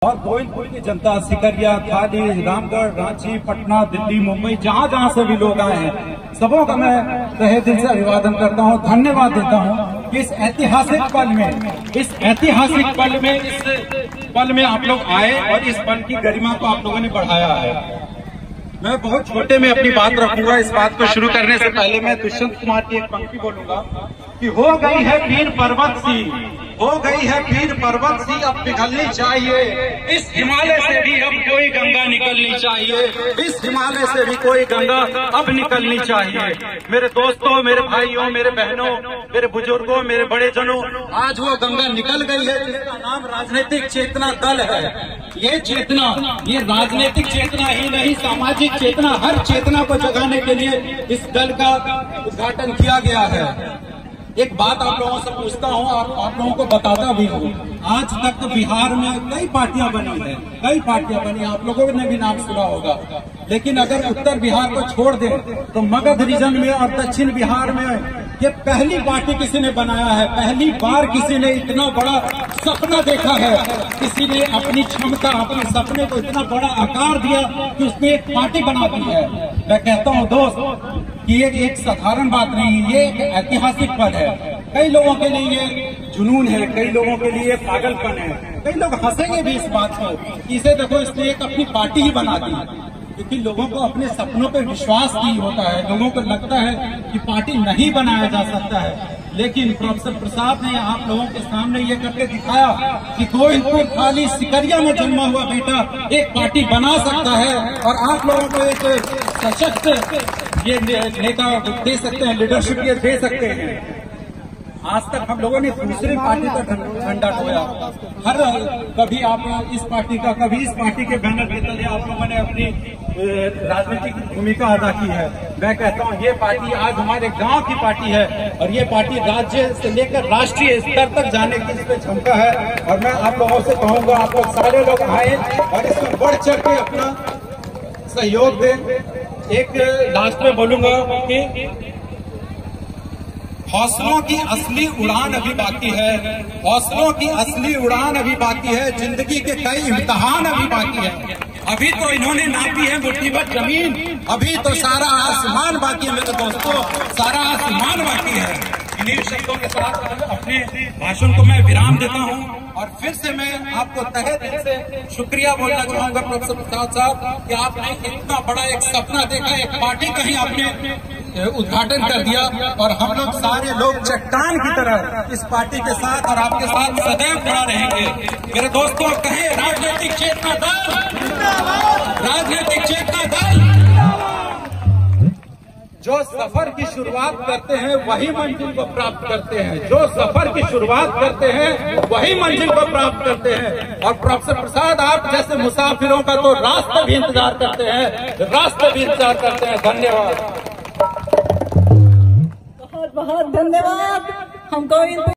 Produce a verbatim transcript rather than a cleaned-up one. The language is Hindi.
और गोविंदपुर की जनता, सिकरिया, थाली, रामगढ़, रांची, पटना, दिल्ली, मुंबई, जहाँ जहाँ से भी लोग आए हैं, सबों का मैं तहे दिल से अभिवादन करता हूँ, धन्यवाद देता हूँ कि इस ऐतिहासिक पल में इस ऐतिहासिक पल में इस पल में आप लोग आए और इस पल की गरिमा को आप लोगों ने बढ़ाया है। मैं बहुत छोटे में अपनी बात रखूंगा। इस बात को शुरू करने से पहले मैं दुष्यंत कुमार की एक पंक्ति बोलूंगा कि हो गई है पीर पर्वत सी, हो गई है पीर पर्वत सी, अब पिघलनी चाहिए इस हिमालय से भी अब कोई गंगा निकलनी चाहिए, इस हिमालय से भी कोई गंगा अब निकलनी चाहिए। मेरे दोस्तों, मेरे भाइयों, मेरे बहनों, मेरे बुजुर्गों, मेरे बड़े जनों, आज वो गंगा निकल गई है जिसका नाम राजनीतिक चेतना दल है। ये चेतना, ये राजनीतिक चेतना ही नहीं, सामाजिक चेतना, हर चेतना को जगाने के लिए इस दल का उद्घाटन किया गया है। एक बात आप लोगों से पूछता हूँ और आप लोगों को बताता भी हूँ, आज तक तो बिहार में कई पार्टियां बनी हैं, कई पार्टियां बनी, आप लोगों ने भी नाम सुना होगा। लेकिन अगर उत्तर बिहार को छोड़ दें तो मगध रीजन में और दक्षिण बिहार में ये पहली पार्टी किसी ने बनाया है। पहली बार किसी ने इतना बड़ा सपना देखा है, किसी ने अपनी क्षमता, अपने सपने को इतना बड़ा आकार दिया कि उसने एक पार्टी बना दी है। मैं कहता हूँ दोस्त कि ये एक साधारण बात नहीं है, ये एक ऐतिहासिक पल है। कई लोगों के लिए ये जुनून है, कई लोगों के लिए पागलपन है, कई लोग हंसेंगे भी इस बात को, इसे देखो इसने एक अपनी पार्टी ही बना दी, क्योंकि लोगों को अपने सपनों पर विश्वास नहीं होता है। लोगों को लगता है कि पार्टी नहीं बनाया जा सकता है। लेकिन प्रोफेसर प्रसाद ने आप लोगों के सामने ये करके दिखाया कि गोविंदपुर, थाली, सिकरिया में जन्मा हुआ बेटा एक पार्टी बना सकता है और आप लोगों को एक सशक्त ये नेता दे सकते हैं, लीडरशिप ये दे सकते हैं। आज तक हम लोगों ने दूसरी पार्टी का झंडा ढोया, हर कभी आप इस पार्टी का, कभी इस पार्टी के बैनर के तले आप लोगों ने अपनी राजनीतिक भूमिका अदा की है। मैं कहता हूँ ये पार्टी आज हमारे गांव की पार्टी है और ये पार्टी राज्य से लेकर राष्ट्रीय स्तर तक जाने की इस पे क्षमता है। और मैं आप लोगों से कहूंगा, आप लोग सारे लोग आए और इसमें बढ़ चढ़ के अपना सहयोग दें। एक लास्ट में बोलूंगा कि हौसलों की असली उड़ान अभी बाकी है, हौसलों की असली उड़ान अभी बाकी है, जिंदगी के कई इम्तिहान अभी बाकी है। अभी तो इन्होंने नापी है मुट्ठी भर जमीन, अभी तो सारा आसमान बाकी है मेरे दोस्तों, सारा आसमान बाकी है। इन्हीं शब्दों के साथ अपने भाषण को मैं विराम देता हूं और फिर से मैं आपको तहे दिल से शुक्रिया बोलना चाहूंगा प्रोफेसर प्रसाद साहब कि आपने इतना बड़ा एक सपना देखा, एक पार्टी का ही आपने उद्घाटन कर दिया और हम लोग सारे लोग चट्टान की तरह इस पार्टी के साथ और आपके साथ सदैव खड़ा रहेंगे। मेरे दोस्तों, कहें राजनीतिक चेतना दल, राजनीतिक चेतना दल। जो सफर की शुरुआत करते हैं वही मंजिल को प्राप्त करते हैं, जो सफर की शुरुआत करते हैं वही मंजिल को प्राप्त करते हैं। और प्रोफेसर प्रसाद, आप जैसे मुसाफिरों का तो रास्ते भी इंतजार करते हैं, रास्ते भी इंतजार करते हैं। धन्यवाद, बहुत बहुत धन्यवाद। हमको